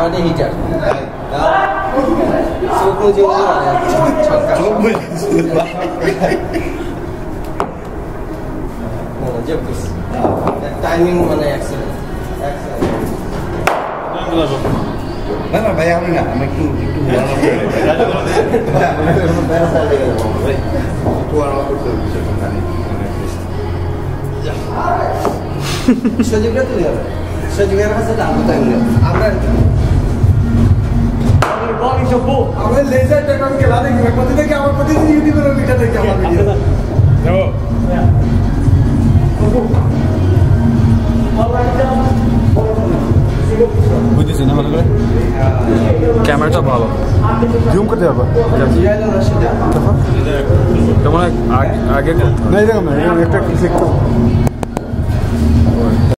ada hijab. Suku juga ada. Nah, jebus. Timing mana excellent. Mana bayangin nggak? Itu bisa juga tuh ya. Bisa juga rasa tak betul ya. Amran. Bowling jumbo. Amran laser technology के लाने के पति ने क्या हमारे पति ने YouTube पर वीडियो देखा हमारे वीडियो। जो। বুঝতেছি না ভালো করে ক্যামেরাটা ভালো জুম করতে হবে কেমন আগে না এরকম একটা ক্লিক